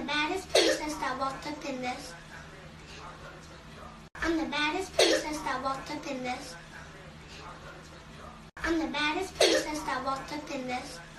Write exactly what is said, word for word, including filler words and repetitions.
baddest princess that walked up in this. I'm the baddest princess that walked up in this. I'm the baddest princess that walked up in this.